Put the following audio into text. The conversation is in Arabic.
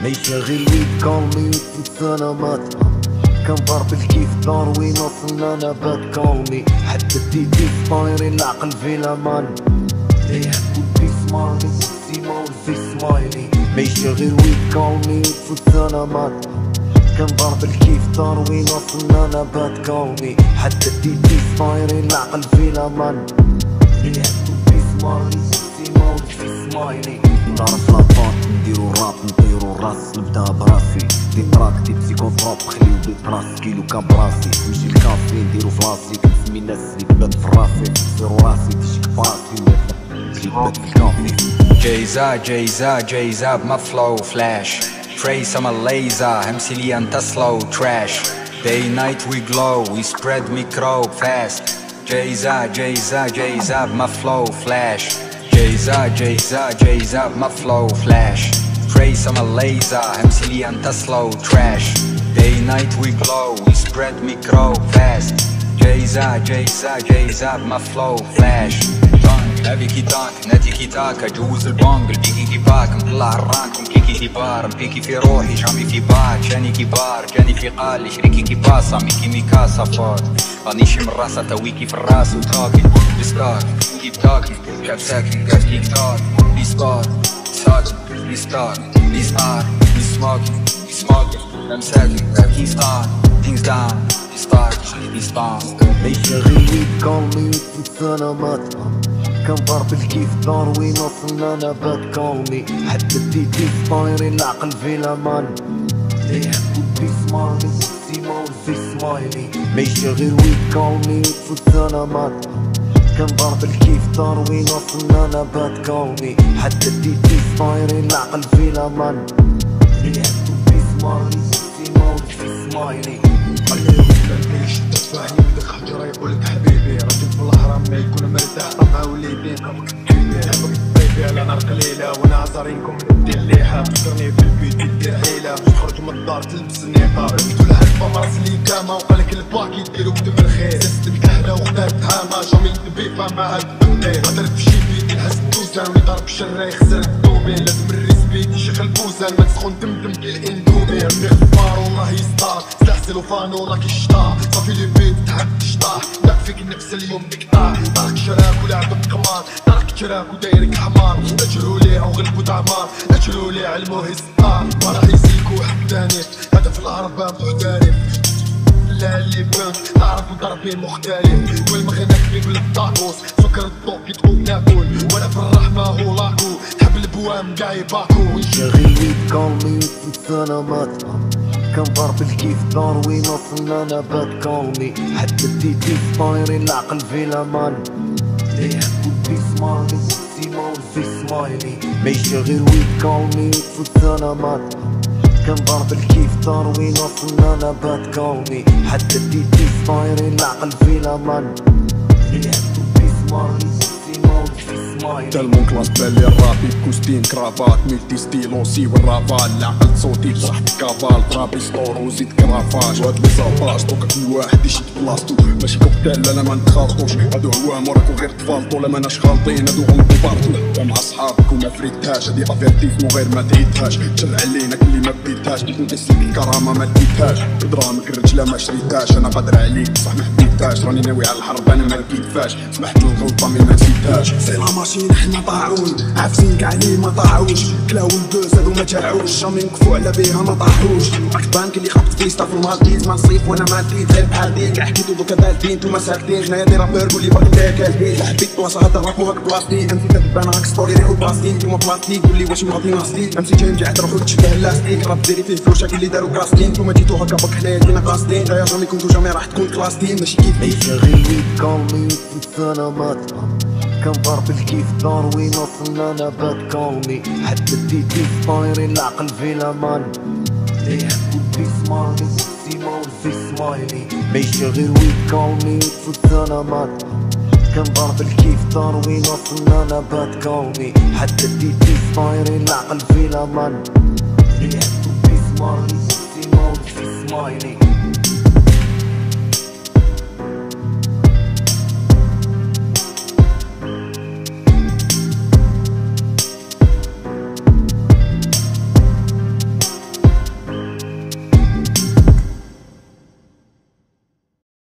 ميشغل ويد كولمي سلامات كنضرب الكيف دار وين وصلنا انا باد كولمي حتى الديتي سبايرين العقل فيلامان ليه ودي سمايلي سيما وزي سمايلي ميشغل ويد كولمي سلامات كنضرب الكيف دار وين وصلنا انا باد كولمي حتى الديتي سبايرين العقل فيلامان ليه ودي سمايلي سيما وزي سمايلي نعرف لاباط نديرو راب نطيرو الراس نبدا براسي دي تراك دي بسيكوتروب خليو دي براس كيلو كان براسي نمشي للكافي نديرو فلاسي كنسمي الناس اللي تبات في راسي سيرو راسي تشيك براسي اللي تبات في الكافي جايزا بما فلو فلاش Trace I'm a laser همسي لي انت slow trash Day night we glow we spread micro fast جايزا بما flow flash جايزا بما flow flash Trace I'm a laser همسي لي انت slow trash Day night we glow we spread micro fast جايزا بما flow flash هذي كي تانك نادي كي تاك اجوز البونج البيكي كي باك نطلع الرانك مكيكي كي بار مبيكي في روحي شامي في باك جاني كبار جاني في قال شريكي كي باسا ميكي ميكاسا فوت غنيشي من راسا تويكي في الراس وتاكي بستاك كيب تاكي شاب ساكن قاعد كيك تاك لي سبار ساكن لي ستار لي سار لي سموكي I'm ساكن قاعد كي ستار things down لي ستار لي ستار ميشغل ويد كولمي سلامات كنضرب الكيف دار وين وصلنا انا باد كولمي حتى الديتي سبايرين العقل فيلامان ليه ودي سمايلي سيما وزي سمايلي ميشغل ويد كولمي سلامات كنضرب الكيف دار وين وصلنا انا باد كولمي حتى الديتي سبايرين العقل فيلامان ليه ودي سمايلي سيما وزي سمايلي شدت فاهمي بدك حجرة يقولك حبيبي راجل في الهرم ما يكون مرتاح طمع وليدين قبك بيبي على نار قليلة وانا عزارينكم ندي الليحة تذكرني في البيت دير حيلة تخرج من الدار تلبس النقاب ركبتو العلبة مرس لي كاما وقالك الباكي ديرو كتب الخير سيستم كهلة وخدات هاما جامي ندبي فما هاد الدنيا هدر في شي بيت نحس الدوزان ويضرب شرا يخسر الدوبين لازم الريسبيت يشغل بوزان ما تسخن دمدم كالاندومي ربي غفار والله يستار سلاسل وفانو راكي الشطار صافي لي بيت تحب تشطاح لا فيك نفس اليوم بقطاع دارك شراك ولعب بقمار دارك شراك ودايرك حمار اجروا ليه او غلبوا دعمار اجروا ليه علموه يسطار ما راح يسلكوا حداني هذا في العرب محترف لا اللي بانك تعرف ضربي مختلف والمغنى كبير بالطاقوس سكر الضوء كي تقوم ناكل ولا في الرحمة هو لاكو تحب البوام قاعد باكو شغل ويد كولمي سلامات كنضرب الكيف دار وين وصلنا انا باد كولمي حتى الديتي سبايرين العقل فيلامان ليه ودي سمايلي سيما وزي سمايلي ميشغل ويد كولمي سلامات كنضرب الكيف دار وين وصلنا انا باد كولمي حتى الديتي سبايرين العقل فيلامان ليه ودي سمايلي سيما وزي سمايلي تالمون كلاس بالي الرابي كوستين كرافات ملتي ستيلوسي والرافال العقل صوتي تحت كافال ترابي ستور وزيد كرافاج وهاد لي زاباج دوكا كل واحد يشد بلاصتو ماشي كوكتيل لا ما نتخالطوش هادو عوام وراكو غير تفالطو لا ماناش خالطين هادو غلطو بارتو مع صحابك وما فريتهاش هادي افيرتيزمو غير ما تعيدهاش شرع علينا كلي ما بديتهاش كنت نسلك الكرامه ما ديتهاش دراهمك الرجله ما شريتهاش انا قادر عليك بصح ما حبيتهاش راني ناوي على الحرب انا ما لقيتهاش سمحت الغلطه مي ما نسيتهاش سي لا ماشين حنا طاعون عافسين كاع لي ما طاعوش كلاو الدوز هادو ما جاعوش جامي نكفو على بيها ما طاحوش راك بانك اللي خبط فيستا في المالديز ما نصيف وانا ما نديت غير بحال دين كاع حكيتو دوكا بالدين نتوما ساكتين حنايا دي رابور قولي باغي تاكل بيه حبيت بلاصه هاد الراب هاك بلاستيك امسي تبان راك ستوري ريحو بلاستيك نتوما بلاستيك قولي واش مغطي ناستيك امسي جاي نجي عاد روحو تشبه لاستيك راب ديري فيه فلوس اللي دارو كاستين نتوما جيتو هكا باك حنايا دينا قاصدين نتايا جامي كنتو جامي راح تكون كلاستين ماشي كيف ميشغل ويد كولمي سلامات كنضرب الكيف دار وين وصلنا انا باد كولمي حتى الديتي سبايرين العقل فيلامان ليه ودي سمايلي سيما وزي سمايلي ميشغل ويد كولمي سلامات كنضرب الكيف دار وين وصلنا انا باد كولمي حتى الديتي سبايرين العقل فيلامان ليه ودي سمايلي سيما وزي سمايلي